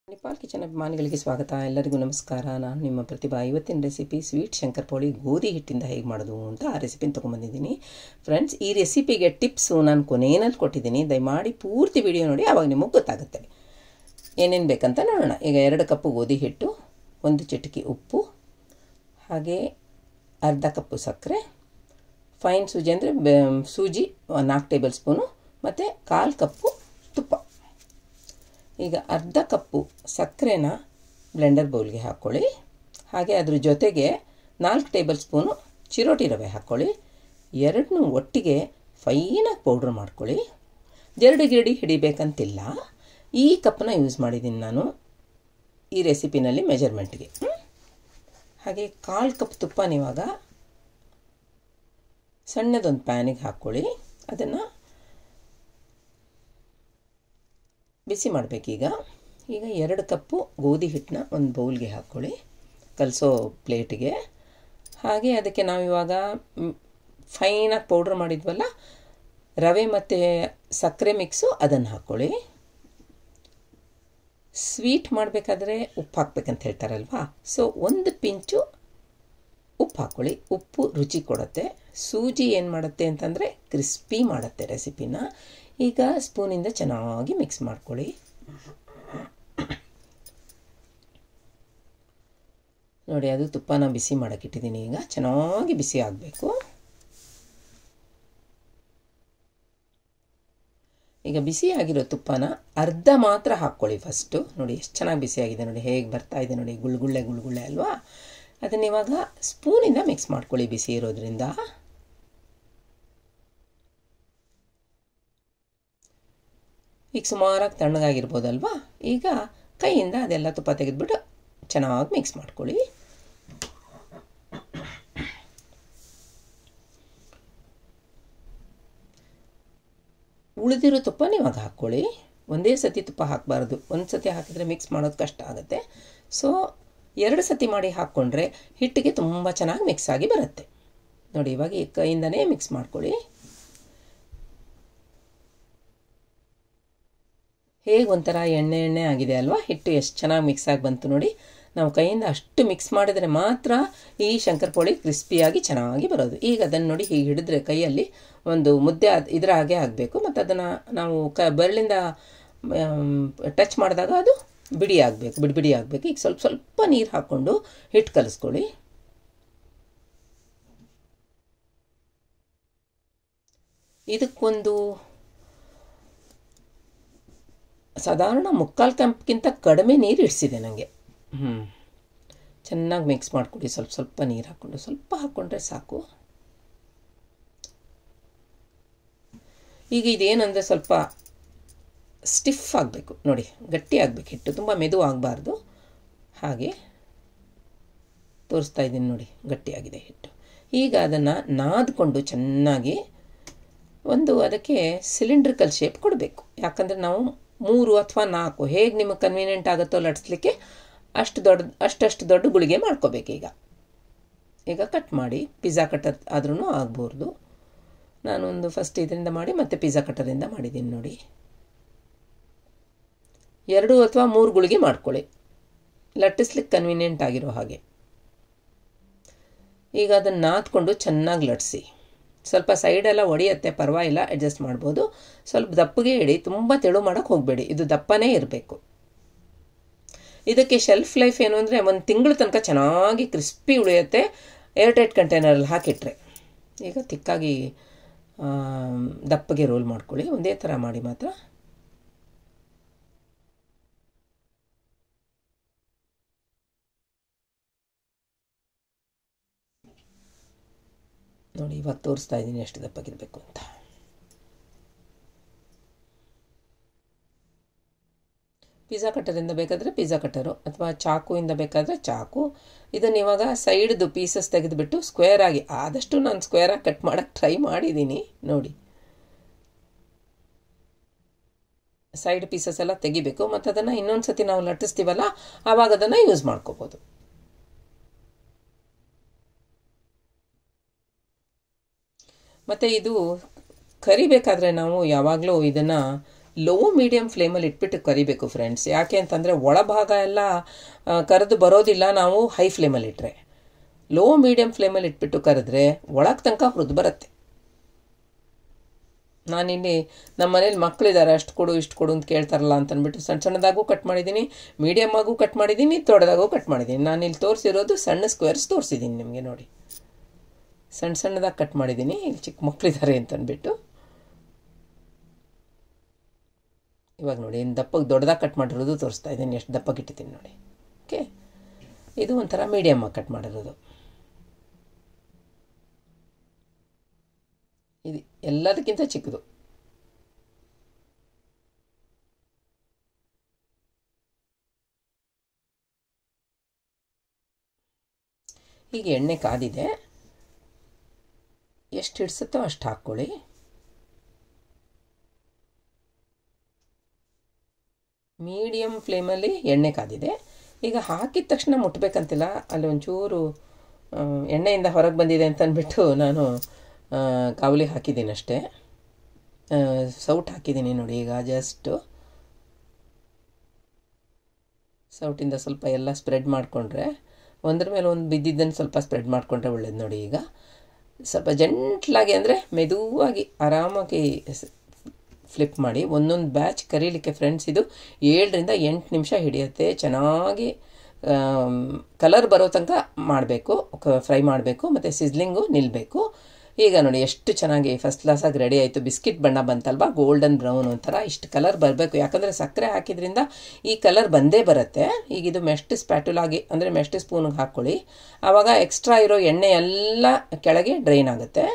ನಿಪಾಲ್ kitchen ಅಭಿಮಾನಿಗಳಿಗೆ ಸ್ವಾಗತ. ಎಲ್ಲರಿಗೂ ನಮಸ್ಕಾರ. ನಾನು ನಿಮ್ಮ ಪ್ರತಿಭಾ. ಇವತ್ತಿನ ರೆಸಿಪಿ ಸ್ವೀಟ್ ಶಂಕರಪೋಳಿ ಗೋಧಿ ಹಿಟ್ಟಿಂದ ಹೇಗೆ ಮಾಡೋದು ಅಂತ ಆ ರೆಸಿಪಿನ ತೊಗೊಂಬಂದಿದ್ದೀನಿ. ಫ್ರೆಂಡ್ಸ್, ಈ ರೆಸಿಪಿಗೆ ಟಿಪ್ಸು ನಾನು ಕೊನೆಯಲ್ಲಿ ಕೊಟ್ಟಿದ್ದೀನಿ. ದಯಮಾಡಿ ಪೂರ್ತಿ ವಿಡಿಯೋ ನೋಡಿ, ಆವಾಗ ನಿಮಗೆ ಗೊತ್ತಾಗುತ್ತೆ ಏನೇನು ಬೇಕಂತ ನೋಡೋಣ. ಈಗ 2 ಕಪ್ಪು ಗೋಧಿ ಹಿಟ್ಟು, 1 ಚಿಟಿಕೆ ಉಪ್ಪು, ಹಾಗೆ ಅರ್ಧ ಕಪ್ಪು ಸಕ್ಕರೆ, ಫೈನ್ ಸೂಜಿ ಅಂದರೆ ಸೂಜಿ 4 ಟೇಬಲ್ ಸ್ಪೂನು, ಮತ್ತು 1/4 ಕಪ್ಪು ತುಪ್ಪ. ಈಗ ಅರ್ಧ ಕಪ್ಪು ಸಕ್ಕರೆನ ಬ್ಲೆಂಡರ್ ಬೌಲ್ಗೆ ಹಾಕ್ಕೊಳ್ಳಿ. ಹಾಗೆ ಅದ್ರ ಜೊತೆಗೆ 4 ಟೇಬಲ್ ಸ್ಪೂನು ಚಿರೋಟಿ ರವೆ ಹಾಕ್ಕೊಳ್ಳಿ. ಎರಡನ್ನೂ ಒಟ್ಟಿಗೆ ಫೈನಾಗಿ ಪೌಡ್ರ್ ಮಾಡ್ಕೊಳ್ಳಿ. ಜರಡಿ ಗಿರಡಿ ಹಿಡಿಬೇಕಂತಿಲ್ಲ. ಈ ಕಪ್ಪನ್ನ ಯೂಸ್ ಮಾಡಿದ್ದೀನಿ ನಾನು ಈ ರೆಸಿಪಿನಲ್ಲಿ ಮೆಜರ್ಮೆಂಟ್ಗೆ. ಹಾಗೆ 1/4 ಕಪ್ ತುಪ್ಪನಿವಾಗ ಸಣ್ಣದೊಂದು ಪ್ಯಾನಿಗೆ ಹಾಕ್ಕೊಳ್ಳಿ. ಅದನ್ನು ಬಿಸಿ ಮಾಡಬೇಕೀಗ. ಈಗ 2 ಕಪ್ಪು ಗೋಧಿ ಹಿಟ್ಟನ್ನ ಒಂದು ಬೌಲ್ಗೆ ಹಾಕ್ಕೊಳ್ಳಿ, ಕಲಸೋ ಪ್ಲೇಟಿಗೆ. ಹಾಗೆ ಅದಕ್ಕೆ ನಾವಿವಾಗ ಫೈನಾಗಿ ಪೌಡ್ರ್ ಮಾಡಿದ್ವಲ್ಲ ರವೆ ಮತ್ತು ಸಕ್ಕರೆ ಮಿಕ್ಸು, ಅದನ್ನು ಹಾಕ್ಕೊಳ್ಳಿ. ಸ್ವೀಟ್ ಮಾಡಬೇಕಾದ್ರೆ ಉಪ್ಪು ಹಾಕ್ಬೇಕಂತ ಹೇಳ್ತಾರಲ್ವಾ, ಸೊ 1 ಪಿಂಚು ಉಪ್ಪು ಹಾಕ್ಕೊಳ್ಳಿ. ಉಪ್ಪು ರುಚಿ ಕೊಡುತ್ತೆ. ಸೂಜಿ ಏನು ಮಾಡುತ್ತೆ ಅಂತಂದರೆ ಕ್ರಿಸ್ಪಿ ಮಾಡುತ್ತೆ ರೆಸಿಪಿನ. ಈಗ ಸ್ಪೂನಿಂದ ಚೆನ್ನಾಗಿ ಮಿಕ್ಸ್ ಮಾಡ್ಕೊಳ್ಳಿ. ನೋಡಿ, ಅದು ತುಪ್ಪನ ಬಿಸಿ ಮಾಡೋಕ್ಕಿಟ್ಟಿದ್ದೀನಿ. ಈಗ ಚೆನ್ನಾಗಿ ಬಿಸಿ ಆಗಬೇಕು. ಈಗ ಬಿಸಿ ಆಗಿರೋ ತುಪ್ಪನ ಅರ್ಧ ಮಾತ್ರ ಹಾಕ್ಕೊಳ್ಳಿ ಫಸ್ಟು. ನೋಡಿ ಎಷ್ಟು ಚೆನ್ನಾಗಿ ಬಿಸಿಯಾಗಿದೆ, ನೋಡಿ ಹೇಗೆ ಬರ್ತಾ ಇದೆ, ನೋಡಿ ಗುಳ್ಗುಳ್ಳೆ ಗುಳ್ಗುಳ್ಳೆ ಅಲ್ವಾ. ಅದನ್ನ ಇವಾಗ ಸ್ಪೂನಿಂದ ಮಿಕ್ಸ್ ಮಾಡ್ಕೊಳ್ಳಿ ಬಿಸಿ ಇರೋದ್ರಿಂದ. ಈಗ ಸುಮಾರಾಗಿ ತಣ್ಣಗಾಗಿರ್ಬೋದಲ್ವಾ. ಈಗ ಕೈಯಿಂದ ಅದೆಲ್ಲ ತುಪ್ಪ ತೆಗೆದುಬಿಟ್ಟು ಚೆನ್ನಾಗಿ ಮಿಕ್ಸ್ ಮಾಡ್ಕೊಳ್ಳಿ. ಉಳಿದಿರೋ ತುಪ್ಪ ಇವಾಗ ಹಾಕ್ಕೊಳ್ಳಿ. ಒಂದೇ ಸತಿ ತುಪ್ಪ ಹಾಕಬಾರ್ದು. ಒಂದು ಸತಿ ಹಾಕಿದರೆ ಮಿಕ್ಸ್ ಮಾಡೋದು ಕಷ್ಟ ಆಗುತ್ತೆ. ಸೊ 2 ಸತಿ ಮಾಡಿ ಹಾಕ್ಕೊಂಡ್ರೆ ಹಿಟ್ಟಿಗೆ ತುಂಬ ಚೆನ್ನಾಗಿ ಮಿಕ್ಸ್ ಆಗಿ ಬರುತ್ತೆ. ನೋಡಿ, ಇವಾಗ ಈ ಕೈಯಿಂದನೇ ಮಿಕ್ಸ್ ಮಾಡ್ಕೊಳ್ಳಿ. ಹೇಗೆ ಒಂಥರ ಎಣ್ಣೆ ಎಣ್ಣೆ ಆಗಿದೆ ಅಲ್ವಾ. ಹಿಟ್ಟು ಎಷ್ಟು ಚೆನ್ನಾಗಿ ಮಿಕ್ಸ್ ಆಗಿ ಬಂತು ನೋಡಿ. ನಾವು ಕೈಯಿಂದ ಅಷ್ಟು ಮಿಕ್ಸ್ ಮಾಡಿದರೆ ಮಾತ್ರ ಈ ಶಂಕರಪೋಳಿ ಕ್ರಿಸ್ಪಿಯಾಗಿ ಚೆನ್ನಾಗಿ ಬರೋದು. ಈಗ ಅದನ್ನು ನೋಡಿ, ಹೀಗೆ ಹಿಡಿದ್ರೆ ಕೈಯಲ್ಲಿ ಒಂದು ಮುದ್ದೆ ಇದರ ಹಾಗೆ ಆಗಬೇಕು. ಮತ್ತು ಅದನ್ನು ನಾವು ಬೆರಳಿಂದ ಟಚ್ ಮಾಡಿದಾಗ ಅದು ಬಿಡಿ ಆಗಬೇಕು, ಬಿಡಿ ಆಗಬೇಕು. ಈಗ ಸ್ವಲ್ಪ ಸ್ವಲ್ಪ ನೀರು ಹಾಕ್ಕೊಂಡು ಹಿಟ್ಟು ಕಲಿಸ್ಕೊಳ್ಳಿ. ಇದಕ್ಕೊಂದು ಸಾಧಾರಣ 3/4 ಕಪ್ಗಿಂತ ಕಡಿಮೆ ನೀರು ಇಡಿಸಿದೆ ನನಗೆ. ಚೆನ್ನಾಗಿ ಮಿಕ್ಸ್ ಮಾಡಿಕೊಡಿ. ಸ್ವಲ್ಪ ಸ್ವಲ್ಪ ನೀರು ಹಾಕ್ಕೊಂಡು, ಸ್ವಲ್ಪ ಹಾಕ್ಕೊಂಡ್ರೆ ಸಾಕು. ಈಗ ಇದೇನಂದರೆ ಸ್ವಲ್ಪ ಸ್ಟಿಫ್ ಆಗಬೇಕು ನೋಡಿ, ಗಟ್ಟಿ ಆಗಬೇಕು ಹಿಟ್ಟು, ತುಂಬ ಮೆದು ಆಗಬಾರ್ದು. ಹಾಗೆ ತೋರಿಸ್ತಾ ಇದ್ದೀನಿ ನೋಡಿ, ಗಟ್ಟಿಯಾಗಿದೆ ಹಿಟ್ಟು. ಈಗ ಅದನ್ನು ನಾದ್ಕೊಂಡು ಚೆನ್ನಾಗಿ ಅದಕ್ಕೆ ಸಿಲಿಂಡ್ರಿಕಲ್ ಶೇಪ್ ಕೊಡಬೇಕು. ಯಾಕಂದರೆ ನಾವು 3 ಅಥವಾ 4 ಹೇಗೆ ನಿಮಗೆ ಕನ್ವೀನಿಯೆಂಟ್ ಆಗುತ್ತೋ ಲಟ್ಸ್ಲಿಕ್ಕೆ ಅಷ್ಟು ದೊಡ್ಡ ಗುಳಿಗೆ ಮಾಡ್ಕೋಬೇಕು. ಈಗ ಕಟ್ ಮಾಡಿ, ಪಿಜ್ಜಾ ಕಟರ್ ಆದ್ರೂ ಆಗ್ಬೋದು. ನಾನೊಂದು ಫಸ್ಟ್ ಇದರಿಂದ ಮಾಡಿ ಮತ್ತೆ ಪಿಜ್ಜಾ ಕಟರಿಂದ ಮಾಡಿದ್ದೀನಿ ನೋಡಿ. 2 ಅಥವಾ 3 ಗುಳಿಗೆ ಮಾಡ್ಕೊಳ್ಳಿ, ಲಟ್ಟಿಸ್ಲಿಕ್ಕೆ ಕನ್ವೀನಿಯೆಂಟ್ ಆಗಿರೋ ಹಾಗೆ. ಈಗ ಅದನ್ನು ನಾದ್ಕೊಂಡು ಚೆನ್ನಾಗಿ ಲಟ್ಟಿಸಿ. ಸ್ವಲ್ಪ ಸೈಡೆಲ್ಲ ಒಡೆಯುತ್ತೆ, ಪರವಾಗಿಲ್ಲ, ಅಡ್ಜಸ್ಟ್ ಮಾಡ್ಬೋದು. ಸ್ವಲ್ಪ ದಪ್ಪಗೆ ಇಡಿ, ತುಂಬ ತೆಳು ಮಾಡೋಕ್ಕೆ ಹೋಗಬೇಡಿ. ಇದು ದಪ್ಪನೇ ಇರಬೇಕು. ಇದಕ್ಕೆ ಶೆಲ್ಫ್ ಲೈಫ್ ಏನು ಅಂದರೆ 1 ತಿಂಗಳು ತನಕ ಚೆನ್ನಾಗಿ ಕ್ರಿಸ್ಪಿ ಉಳಿಯುತ್ತೆ ಏರ್ಟೈಟ್ ಕಂಟೈನರಲ್ಲಿ ಹಾಕಿಟ್ರೆ. ಈಗ ತಿಕ್ಕಾಗಿ ದಪ್ಪಗೆ ರೋಲ್ ಮಾಡ್ಕೊಳ್ಳಿ. ಒಂದೇ ಥರ ಮಾಡಿ ಮಾತ್ರ. ನೋಡಿ, ಇವಾಗ ತೋರಿಸ್ತಾ ಇದ್ದೀನಿ ಎಷ್ಟು ದಪ್ಪಗಿರಬೇಕು ಅಂತ. ಪಿಜ್ಜಾ ಕಟ್ಟರಿಂದ ಬೇಕಾದರೆ ಪಿಜ್ಜಾ ಕಟ್ಟರು, ಅಥವಾ ಚಾಕುವಿಂದ ಬೇಕಾದರೆ ಚಾಕು. ಇದನ್ನು ಇವಾಗ ಸೈಡ್ದು ಪೀಸಸ್ ತೆಗೆದುಬಿಟ್ಟು ಸ್ಕ್ವೇರ್ ಆಗಿ, ಆದಷ್ಟು ನಾನು ಸ್ಕ್ವೇರಾಗಿ ಕಟ್ ಮಾಡೋಕ್ಕೆ ಟ್ರೈ ಮಾಡಿದ್ದೀನಿ ನೋಡಿ. ಸೈಡ್ ಪೀಸಸ್ ಎಲ್ಲ ತೆಗಿಬೇಕು. ಮತ್ತು ಅದನ್ನು ಇನ್ನೊಂದು ಸತಿ ನಾವು ಲಟ್ಟಿಸ್ತೀವಲ್ಲ, ಆವಾಗ ಅದನ್ನು ಯೂಸ್ ಮಾಡ್ಕೋಬೋದು. ಮತ್ತು ಇದು ಕರಿಬೇಕಾದ್ರೆ ನಾವು ಯಾವಾಗಲೂ ಇದನ್ನು ಲೋ ಮೀಡಿಯಮ್ ಫ್ಲೇಮಲ್ಲಿ ಇಟ್ಬಿಟ್ಟು ಕರಿಬೇಕು ಫ್ರೆಂಡ್ಸ್. ಯಾಕೆ ಅಂತಂದರೆ ಒಳಭಾಗ ಎಲ್ಲ ಕರೆದು ಬರೋದಿಲ್ಲ ನಾವು ಹೈ ಫ್ಲೇಮಲ್ಲಿ ಇಟ್ಟರೆ. ಲೋ ಮೀಡಿಯಮ್ ಫ್ಲೇಮಲ್ಲಿ ಇಟ್ಬಿಟ್ಟು ಕರೆದ್ರೆ ಒಳಗೆ ತನಕ ಹುರಿದು ಬರುತ್ತೆ. ನಾನಿಲ್ಲಿ ನಮ್ಮ ಮನೇಲಿ ಮಕ್ಕಳಿದ್ದಾರೆ, ಅಷ್ಟು ಕೊಡು ಇಷ್ಟು ಕೊಡು ಅಂತ ಕೇಳ್ತಾರಲ್ಲ ಅಂತ ಅಂದ್ಬಿಟ್ಟು ಸಣ್ಣದಾಗೂ ಕಟ್ ಮಾಡಿದ್ದೀನಿ, ಮೀಡಿಯಮ್ ಆಗೂ ಕಟ್ ಮಾಡಿದ್ದೀನಿ, ದೊಡ್ಡದಾಗೂ ಕಟ್ ಮಾಡಿದ್ದೀನಿ. ನಾನಿಲ್ಲಿ ತೋರಿಸಿರೋದು ಸಣ್ಣ ಸ್ಕ್ವೇರ್ಸ್ ತೋರಿಸಿದ್ದೀನಿ ನಿಮಗೆ. ನೋಡಿ, ಸಣ್ಣದಾಗಿ ಕಟ್ ಮಾಡಿದ್ದೀನಿ, ಇಲ್ಲಿ ಚಿಕ್ಕ ಮಕ್ಕಳಿದ್ದಾರೆ ಅಂತ ಅಂದ್ಬಿಟ್ಟು. ಇವಾಗ ನೋಡಿ, ಇನ್ನು ದಪ್ಪಗೆ ದೊಡ್ಡದಾಗಿ ಕಟ್ ಮಾಡಿರೋದು ತೋರಿಸ್ತಾ ಇದ್ದೀನಿ, ಎಷ್ಟು ದಪ್ಪಗೆ ಇಟ್ಟಿದ್ದೀನಿ ನೋಡಿ. ಓಕೆ, ಇದು ಒಂಥರ ಮೀಡಿಯಮ್ಮಾಗಿ ಕಟ್ ಮಾಡಿರೋದು. ಇದು ಎಲ್ಲದಕ್ಕಿಂತ ಚಿಕ್ಕದು. ಈಗ ಎಣ್ಣೆ ಕಾದಿದೆ, ಎಷ್ಟು ಹಿಡಿಸುತ್ತೋ ಅಷ್ಟು ಹಾಕ್ಕೊಳ್ಳಿ. ಮೀಡಿಯಮ್ ಫ್ಲೇಮಲ್ಲಿ ಎಣ್ಣೆ ಕಾದಿದೆ. ಈಗ ಹಾಕಿದ ತಕ್ಷಣ ಮುಟ್ಬೇಕಂತಿಲ್ಲ, ಅಲ್ಲಿ ಒಂಚೂರು ಎಣ್ಣೆಯಿಂದ ಹೊರಗೆ ಬಂದಿದೆ ಅಂತ ಅಂದ್ಬಿಟ್ಟು ನಾನು ಕಾವಲಿ ಹಾಕಿದ್ದೀನಿ ಅಷ್ಟೇ, ಸೌಟ್ ಹಾಕಿದ್ದೀನಿ ನೋಡಿ. ಈಗ ಜಸ್ಟು ಸೌಟಿಂದ ಸ್ವಲ್ಪ ಎಲ್ಲ ಸ್ಪ್ರೆಡ್ ಮಾಡಿಕೊಂಡ್ರೆ, ಒಂದ್ರ ಮೇಲೆ ಒಂದು ಬಿದ್ದಿದ್ದನ್ನು ಸ್ವಲ್ಪ ಸ್ಪ್ರೆಡ್ ಮಾಡಿಕೊಂಡ್ರೆ ಒಳ್ಳೇದು ನೋಡಿ. ಈಗ ಸ್ವಲ್ಪ ಜೆಂಟ್ಲಾಗಿ ಅಂದರೆ ಮೆದುವಾಗಿ ಆರಾಮಾಗಿ ಫ್ಲಿಪ್ ಮಾಡಿ. ಒಂದೊಂದು ಬ್ಯಾಚ್ ಕರೀಲಿಕ್ಕೆ ಫ್ರೆಂಡ್ಸ್ ಇದು 7ರಿಂದ 8 ನಿಮಿಷ ಹಿಡಿಯುತ್ತೆ. ಚೆನ್ನಾಗಿ ಕಲರ್ ಬರೋ ತನಕ ಮಾಡಬೇಕು, ಫ್ರೈ ಮಾಡಬೇಕು, ಮತ್ತು ಸಿಸ್ಲಿಂಗು ನಿಲ್ಲಬೇಕು. ಈಗ ನೋಡಿ ಎಷ್ಟು ಚೆನ್ನಾಗಿ ಫಸ್ಟ್ ಕ್ಲಾಸಾಗಿ ರೆಡಿ ಆಯಿತು. ಬಿಸ್ಕಿಟ್ ಬಣ್ಣ ಬಂತಲ್ವಾ, ಗೋಲ್ಡನ್ ಬ್ರೌನ್ ಒಂಥರ ಇಷ್ಟು ಕಲರ್ ಬರಬೇಕು. ಯಾಕಂದರೆ ಸಕ್ಕರೆ ಹಾಕಿದ್ರಿಂದ ಈ ಕಲರ್ ಬಂದೇ ಬರುತ್ತೆ. ಈಗ ಇದು ಮೆಸ್ಟ್ ಸ್ಪ್ಯಾಟುಲಾಗಿ ಅಂದರೆ ಮೆಸ್ಟ್ ಸ್ಪೂನಿಗೆ ಹಾಕ್ಕೊಳ್ಳಿ. ಆವಾಗ ಎಕ್ಸ್ಟ್ರಾ ಇರೋ ಎಣ್ಣೆ ಎಲ್ಲ ಕೆಳಗೆ ಡ್ರೈನ್ ಆಗುತ್ತೆ.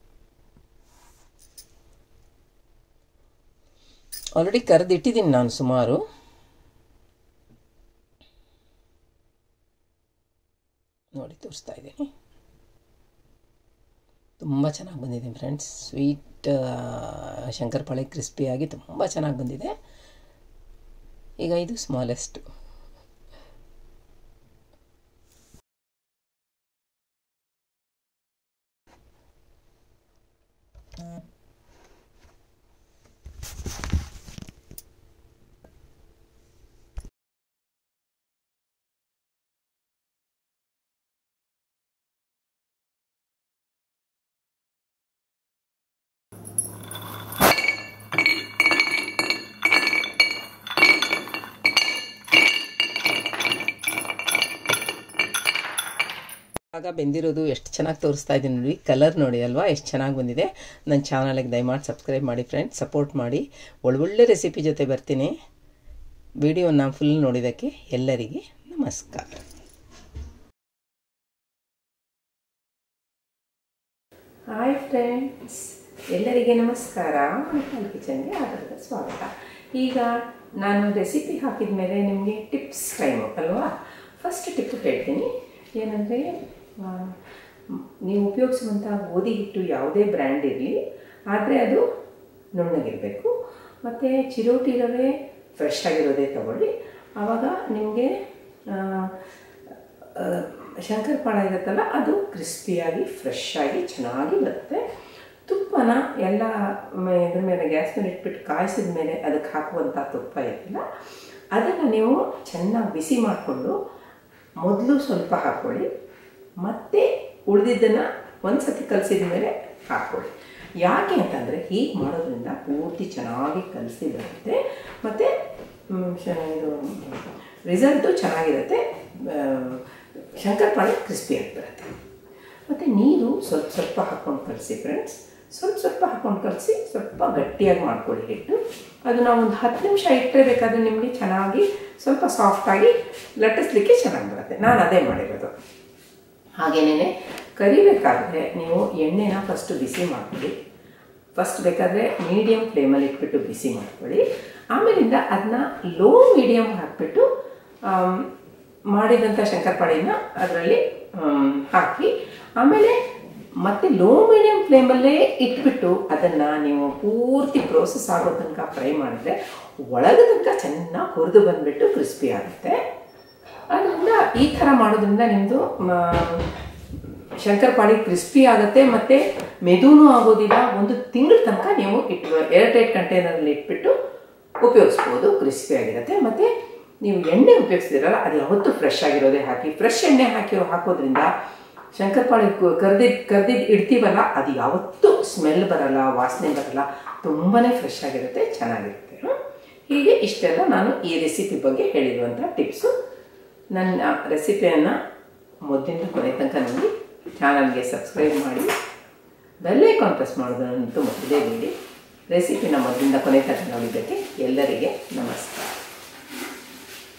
ಆಲ್ರೆಡಿ ಕರೆದಿಟ್ಟಿದ್ದೀನಿ ನಾನು ಸುಮಾರು. ನೋಡಿ ತೋರಿಸ್ತಾ ಇದ್ದೀನಿ, ತುಂಬ ಚೆನ್ನಾಗಿ ಬಂದಿದೆ ಫ್ರೆಂಡ್ಸ್. ಸ್ವೀಟ್ ಶಂಕರಪಾಳೆ ಕ್ರಿಸ್ಪಿಯಾಗಿ ತುಂಬ ಚೆನ್ನಾಗಿ ಬಂದಿದೆ. ಈಗ ಇದು ಸ್ಮಾಲೆಸ್ಟ್. ಆಗ ಬೆಂದಿರೋದು ಎಷ್ಟು ಚೆನ್ನಾಗಿ ತೋರಿಸ್ತಾ ಇದ್ದೀನಿ ನೋಡಿ. ಕಲರ್ ನೋಡಿ ಅಲ್ವಾ, ಎಷ್ಟು ಚೆನ್ನಾಗಿ ಬಂದಿದೆ. ನನ್ನ ಚಾನಲ್ಗೆ ದಯಮಾಡಿ ಸಬ್ಸ್ಕ್ರೈಬ್ ಮಾಡಿ ಫ್ರೆಂಡ್ಸ್, ಸಪೋರ್ಟ್ ಮಾಡಿ. ಒಳ್ಳೊಳ್ಳೆ ರೆಸಿಪಿ ಜೊತೆ ಬರ್ತೀನಿ. ವಿಡಿಯೋನ ಫುಲ್ ನೋಡಿದ್ದಕ್ಕೆ ಎಲ್ಲರಿಗೆ ನಮಸ್ಕಾರ. ಹಾಯ್ ಫ್ರೆಂಡ್ಸ್, ಎಲ್ಲರಿಗೆ ನಮಸ್ಕಾರ. ಮಣಿಪಾಲ್ ಕಿಚನ್ಗೆ ಆಧಾರದ ಸ್ವಾಗತ. ಈಗ ನಾನು ರೆಸಿಪಿ ಹಾಕಿದ ಮೇಲೆ ನಿಮಗೆ ಟಿಪ್ಸ್ ಟೈಮು ಅಲ್ವಾ. ಫಸ್ಟ್ ಟಿಪ್ ಹೇಳ್ತೀನಿ, ಏನಂದರೆ ನೀವು ಉಪಯೋಗಿಸುವಂಥ ಗೋಧಿ ಹಿಟ್ಟು ಯಾವುದೇ ಬ್ರ್ಯಾಂಡ್ ಇರಲಿ, ಆದರೆ ಅದು ನುಣ್ಣಗಿರಬೇಕು. ಮತ್ತು ಚಿರೋಟಿ ರವೆ ಫ್ರೆಶ್ ಆಗಿರೋದೇ ತಗೊಳ್ಳಿ. ಆವಾಗ ನಿಮಗೆ ಶಂಕರಪಾಳೆ ಇರುತ್ತಲ್ಲ, ಅದು ಕ್ರಿಸ್ಪಿಯಾಗಿ ಫ್ರೆಶ್ ಆಗಿ ಚೆನ್ನಾಗಿ ಬರುತ್ತೆ. ತುಪ್ಪನ ಎಲ್ಲ ಇದ್ರ ಮೇಲೆ ಗ್ಯಾಸ್ ಮೇಲೆ ಇಟ್ಬಿಟ್ಟು ಕಾಯಿಸಿದ ಮೇಲೆ ಅದಕ್ಕೆ ಹಾಕುವಂಥ ತುಪ್ಪ ಇರಲಿಲ್ಲ, ಅದನ್ನು ನೀವು ಚೆನ್ನಾಗಿ ಬಿಸಿ ಮಾಡಿಕೊಂಡು ಮೊದಲು ಸ್ವಲ್ಪ ಹಾಕ್ಕೊಳ್ಳಿ, ಮತ್ತು ಉಳಿದಿದ್ದನ್ನು ಒಂದು ಸತಿ ಕಲಸಿದ ಮೇಲೆ ಹಾಕ್ಕೊಳ್ಳಿ. ಯಾಕೆ ಅಂತಂದರೆ ಹೀಗೆ ಮಾಡೋದ್ರಿಂದ ಪೂರ್ತಿ ಚೆನ್ನಾಗಿ ಕಲಸಿ ಬರುತ್ತೆ, ಮತ್ತು ಇದು ರಿಸಲ್ಟು ಚೆನ್ನಾಗಿರುತ್ತೆ. ಶಂಕರಪಾಳೆ ಕ್ರಿಸ್ಪಿಯಾಗಿ ಬರುತ್ತೆ. ಮತ್ತು ನೀರು ಸ್ವಲ್ಪ ಸ್ವಲ್ಪ ಹಾಕ್ಕೊಂಡು ಕಲಸಿ ಫ್ರೆಂಡ್ಸ್, ಸ್ವಲ್ಪ ಹಾಕ್ಕೊಂಡು ಕಲಸಿ ಸ್ವಲ್ಪ ಗಟ್ಟಿಯಾಗಿ ಮಾಡ್ಕೊಳ್ಳಿ ಹಿಟ್ಟು. ಅದು ನಾವು ಒಂದು 10 ನಿಮಿಷ ಇಟ್ಟರೆ ಬೇಕಾದರೆ ನಿಮಗೆ ಚೆನ್ನಾಗಿ ಸ್ವಲ್ಪ ಸಾಫ್ಟಾಗಿ ಲಟ್ಟಿಸ್ಲಿಕ್ಕೆ ಚೆನ್ನಾಗಿ ಬರುತ್ತೆ. ನಾನು ಅದೇ ಮಾಡಿರೋದು. ಹಾಗೇನೇ ಕರಿಬೇಕಾದ್ರೆ ನೀವು ಎಣ್ಣೆನ ಫಸ್ಟು ಬಿಸಿ ಮಾಡ್ಕೊಳ್ಳಿ. ಫಸ್ಟ್ ಬೇಕಾದರೆ ಮೀಡಿಯಮ್ ಫ್ಲೇಮಲ್ಲಿ ಇಟ್ಬಿಟ್ಟು ಬಿಸಿ ಮಾಡ್ಕೊಳ್ಳಿ. ಆಮೇಲಿಂದ ಅದನ್ನ ಲೋ ಮೀಡಿಯಮ್ ಹಾಕಿಬಿಟ್ಟು ಮಾಡಿದಂಥ ಶಂಕರಪಾಳೆನ ಅದರಲ್ಲಿ ಹಾಕಿ, ಆಮೇಲೆ ಮತ್ತು ಲೋ ಮೀಡಿಯಮ್ ಫ್ಲೇಮಲ್ಲೇ ಇಟ್ಬಿಟ್ಟು ಅದನ್ನು ನೀವು ಪೂರ್ತಿ ಪ್ರೋಸೆಸ್ ಆಗೋ ತನಕ ಫ್ರೈ ಮಾಡಿದರೆ ಒಳಗೆ ತನಕ ಚೆನ್ನಾಗಿ ಹುರಿದು ಬಂದುಬಿಟ್ಟು ಕ್ರಿಸ್ಪಿ ಆಗುತ್ತೆ. ಅದರಿಂದ ಈ ಥರ ಮಾಡೋದ್ರಿಂದ ನಿಮ್ಮದು ಶಂಕರಪಾಳೆ ಕ್ರಿಸ್ಪಿ ಆಗುತ್ತೆ, ಮತ್ತು ಮೆದುನೂ ಆಗೋದಿಲ್ಲ. 1 ತಿಂಗಳ ತನಕ ನೀವು ಏರ್ಟೈಟ್ ಕಂಟೈನರಲ್ಲಿ ಇಟ್ಬಿಟ್ಟು ಉಪಯೋಗಿಸ್ಬೋದು, ಕ್ರಿಸ್ಪಿಯಾಗಿರುತ್ತೆ. ಮತ್ತು ನೀವು ಎಣ್ಣೆ ಉಪಯೋಗಿಸ್ತಿರಲ್ಲ ಅದು ಯಾವತ್ತೂ ಫ್ರೆಶ್ ಆಗಿರೋದೇ ಹಾಕಿ. ಫ್ರೆಶ್ ಎಣ್ಣೆ ಹಾಕೋದ್ರಿಂದ ಶಂಕರಪಾಳಿ ಕರ್ದಿದ್ದು ಇಡ್ತೀವಲ್ಲ ಅದು ಯಾವತ್ತೂ ಸ್ಮೆಲ್ ಬರಲ್ಲ, ವಾಸನೆ ಬರಲ್ಲ, ತುಂಬಾ ಫ್ರೆಶ್ ಆಗಿರುತ್ತೆ, ಚೆನ್ನಾಗಿರುತ್ತೆ. ಹೀಗೆ ಇಷ್ಟೆಲ್ಲ ನಾನು ಈ ರೆಸಿಪಿ ಬಗ್ಗೆ ಹೇಳಿರುವಂಥ ಟಿಪ್ಸು. ನನ್ನ ರೆಸಿಪಿಯನ್ನು ಮೊದಲಿಂದ ಕೊನೆ ತನಕ ನೋಡಿ, ಚಾನಲ್ಗೆ ಸಬ್ಸ್ಕ್ರೈಬ್ ಮಾಡಿ, ಬೆಲ್ ಐಕಾನ್ ಪ್ರೆಸ್ ಮಾಡೋದಂತೂ ಮರೆಯಲೇಬೇಡಿ. ರೆಸಿಪಿನ ಮೊದಲಿಂದ ಕೊನೆ ತನಕ ನೋಡಿದ್ದಕ್ಕೆ ಎಲ್ಲರಿಗೆ ನಮಸ್ಕಾರ.